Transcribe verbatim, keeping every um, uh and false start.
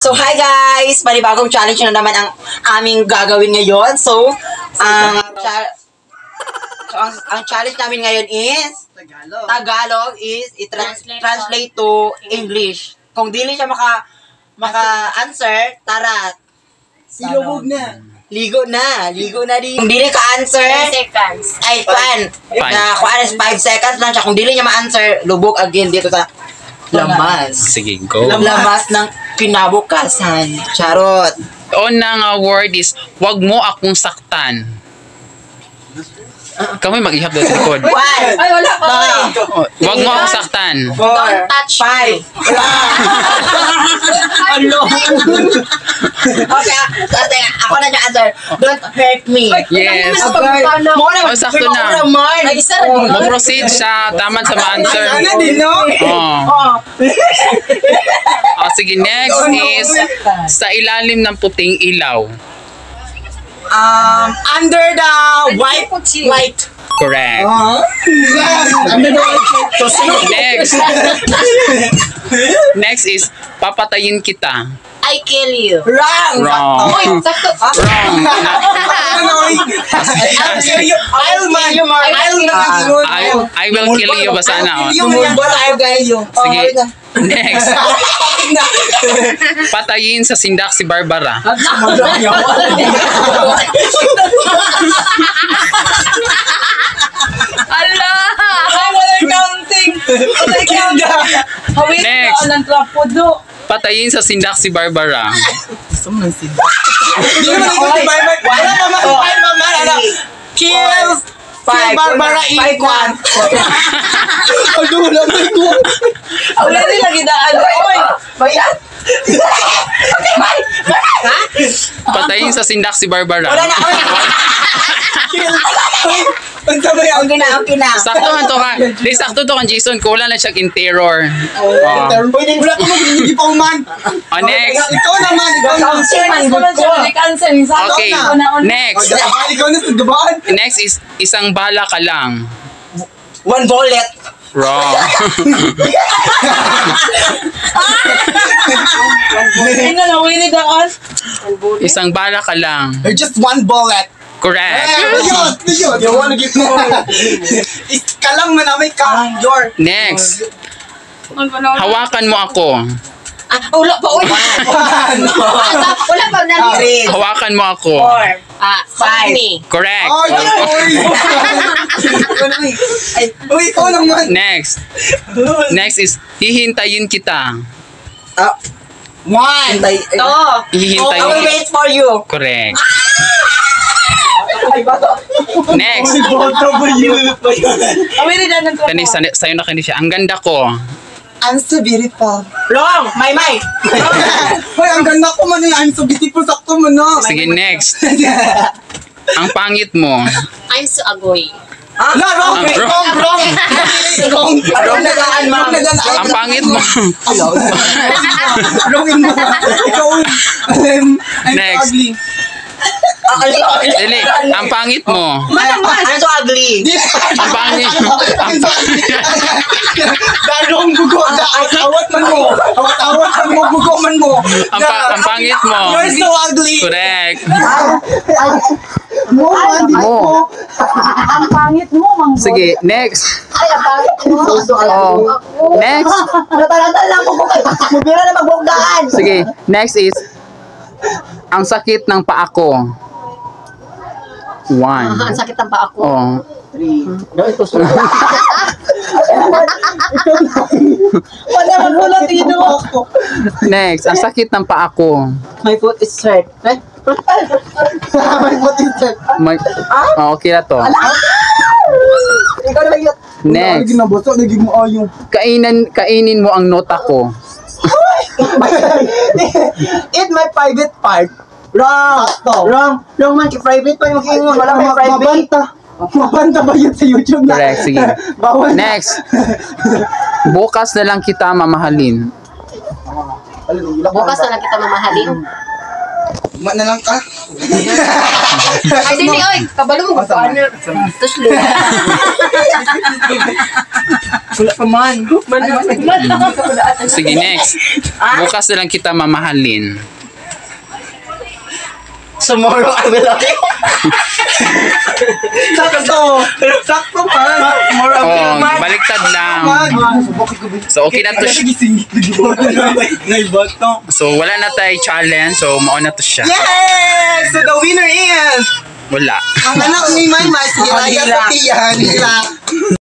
So, hi guys! Panibagong challenge na naman ang aming gagawin ngayon. So, ang, cha- so ang, ang challenge namin ngayon is Tagalog. Tagalog is i-translate Translate to English. Kung dili siya maka maka-answer, tara, Silubog na. ligo na. Ligo na di. Kung dili ka-answer, seconds. ay, kuan. Na, kuan is five seconds lang siya. Kung dili niya ma-answer, lubog again dito sa lamas. Sige, go. Lamas ng kinabukasan. Charot. Unang uh, word is, wag mo akong saktan. Kami mag-ihap doon sa likod. One. Ay, wala pa. Oh, wag mo akong saktan. Four. Don't touch Five. Ano? Okay, ate, ako na yung answer. Don't hurt me. Yes. Mo na, Oh, sakto na. naman. Ay, isa na. Mag-proceed siya. Taman sa ma-answer. Ano din, no? Oh. Oh. Oh, sige, next is, sa ilalim ng puting ilaw. Um, under the white light. Correct. Huh? Ano ba? Next. Next is, papatayin kita. I kill you. Wrong. Wrong. Uy, sakto. Wrong. I'll kill you. I'll man. I'll man. I, I will kill you. Basta na. Oh. Tumulbo tayo kayo. Sige. Next. Patayin sa sindak si Barbara. Ala! Ay, wala counting. Wala counting. Hawit Next. ko ng trapudo. Patayin sa sindak si Barbara. Gusto mo ng sida. Hindi naman ito si Barbara. Wala naman. Wala naman. Ano? Kills. Si Barbara in one. Ano naman ko? Wala rin lagi daan. Uy! Bayan? Okay, bye. Ha? Patayin sa sindak si Barbara. Wala na. Kills. Ang sabay ang Okay na, okay na. Sakto man to ka. Di sakto to kan Jason. Kulang na siya in terror. Oh. Pwede wala ko mag-hindi pa uman. Oh, next. Ikaw naman. Ikaw naman. Cancel man, good ko. Cancel. Okay. Next. Ikaw na sa gabaan. Next is isang bala ka lang. One bullet. Wrong. Ay, nalawin daan. Isang bala ka lang. Or just one bullet. Correct. Eh, yun, yun. You wanna get more. Kalang manamay ka. Your. Next. Hawakan mo ako. Ah, wala pa. Uy! One. Wala pa. Nalawin. Three. Hawakan mo ako. Four. Ah, Five. me. Correct. Oh, uy. Ay, uy, ikaw naman. Next. Next is hihintayin kita. Ah, one. To. Oh, I will Hihintayin. wait for you. Correct. Ay, bato. Next. Boto ba yun? Awin rin daan ng trapudo. Kani sa- sa'yo na kani siya. Ang ganda ko. I'm so beautiful. Wrong. My, my. Hoy, ang ganda ko man eh. I'm so beautiful. Sakto mo na. Sige, next. Ang pangit mo. I'm so ugly. Ah, No, wrong. Ah, wrong. Wrong, wrong. Wrong. Wrong na daan, ma'am. Wrong na daan. Ang pangit mo. Ayaw. Wrong in mo. Ikaw. I'm, I'm Next. ugly. Ah, ang ugly. Dili, ang pangit mo. I'm so ugly. Ang pangit mo. Ang pangit. Darong bugo. Awat man mo. Awat-awat man mo. Bugo man mo. Ang, pa- ang pangit mo. You're so ugly. Correct. Mo, hindi mo. Ang pangit mo, mang. Sige, next. Ay, ang pangit mo. Oh. Next. Natalatan lang po kayo. Mubira na magbugdaan. Sige, next is ang sakit ng paa ko. One. Ang sakit ang paa ko. Oh. Wala magulat dito. Next, ang sakit ng paa ko. My foot is hurt. Eh? My foot is dead. May, oh, okay na to. Ikaw na yun. Next, Naging naboso. Naging maayo. kainin, kainin mo ang nota ko. Eat my private part. Wrong. Wrong. Wrong man. Private pa yung kingon. Wala may private. Mabanta. Mabanta ba yun sa YouTube na? Correct, sige. Bawal na. Next, bukas na lang kita mamahalin. Bukas na lang kita mamahalin. Ma na lang ka. Ay, dili, oy. Kabalo mo. Paano? Tuslo. Wala pa man. Sige, next. Bukas na lang kita mamahalin. Tomorrow I will love you. Sakto. Sakto pa. Tomorrow. Oh, baliktad lang. So, okay na to siya. So, wala na tayo challenge. So, mauna to siya. Yes! So the winner is Wala. ang anak ni Maymay si Raya Sophia. Nila.